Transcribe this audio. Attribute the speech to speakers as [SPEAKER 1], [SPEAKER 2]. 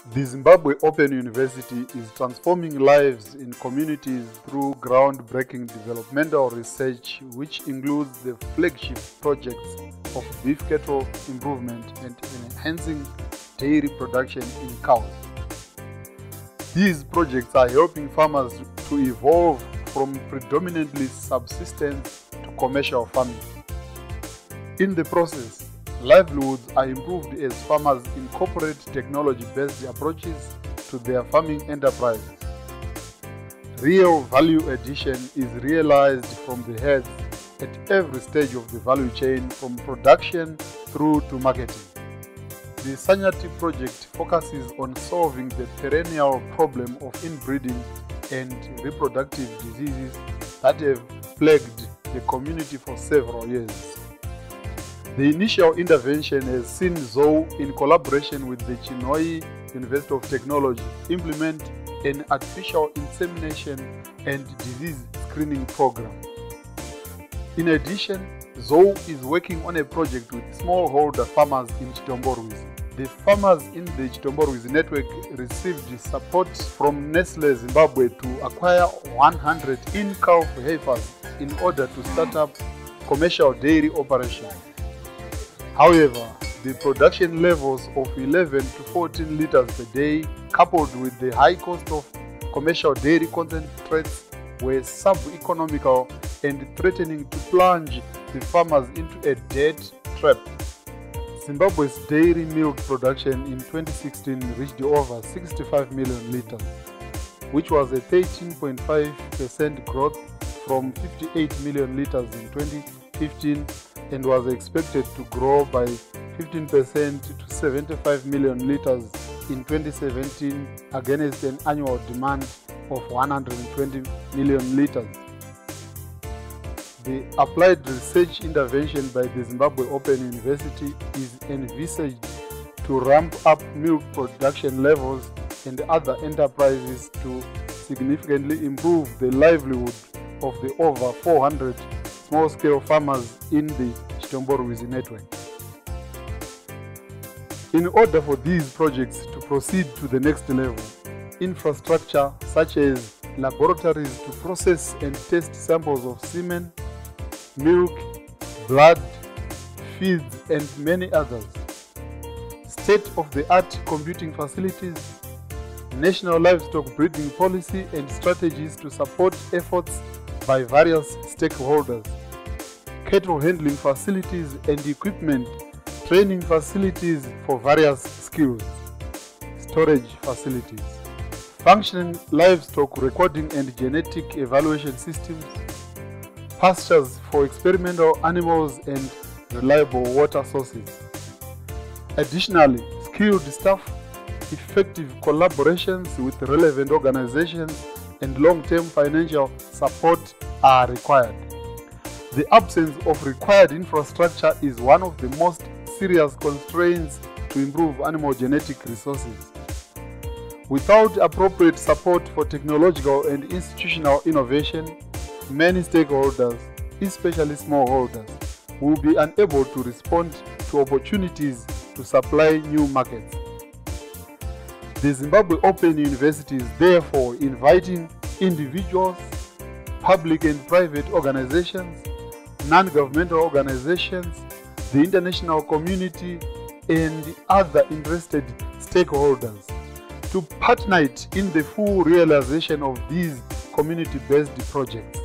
[SPEAKER 1] The Zimbabwe Open University is transforming lives in communities through groundbreaking developmental research, which includes the flagship projects of beef cattle improvement and enhancing dairy production in cows. These projects are helping farmers to evolve from predominantly subsistence to commercial farming. In the process, livelihoods are improved as farmers incorporate technology-based approaches to their farming enterprises. Real value addition is realized from the heads at every stage of the value chain, from production through to marketing. The Sanyati project focuses on solving the perennial problem of inbreeding and reproductive diseases that have plagued the community for several years. The initial intervention has seen ZOO, in collaboration with the Chinhoyi University of Technology, implement an artificial insemination and disease screening program. In addition, ZOO is working on a project with smallholder farmers in Chitomborwizi. The farmers in the Chitomborwizi network received support from Nestlé Zimbabwe to acquire 100 in-calf heifers in order to start up commercial dairy operations. However, the production levels of 11 to 14 liters per day, coupled with the high cost of commercial dairy concentrates, were sub-economical and threatening to plunge the farmers into a debt trap. Zimbabwe's dairy milk production in 2016 reached over 65 million liters, which was a 13.5% growth from 58 million liters in 2015 and was expected to grow by 15% to 75 million liters in 2017 against an annual demand of 120 million liters. The applied research intervention by the Zimbabwe Open University is envisaged to ramp up milk production levels and other enterprises to significantly improve the livelihood of the over 400 small-scale farmers in the Chitomborwizi network. In order for these projects to proceed to the next level, infrastructure such as laboratories to process and test samples of semen, milk, blood, feeds, and many others, state-of-the-art computing facilities, national livestock breeding policy and strategies to support efforts by various stakeholders, cattle handling facilities and equipment, training facilities for various skills, storage facilities, functioning livestock recording and genetic evaluation systems, pastures for experimental animals, and reliable water sources. Additionally, skilled staff, effective collaborations with relevant organizations, and long-term financial support are required. The absence of required infrastructure is one of the most serious constraints to improve animal genetic resources. Without appropriate support for technological and institutional innovation, many stakeholders, especially smallholders, will be unable to respond to opportunities to supply new markets. The Zimbabwe Open University is therefore inviting individuals, public and private organizations, non-governmental organizations, the international community, and other interested stakeholders to partner in the full realization of these community-based projects.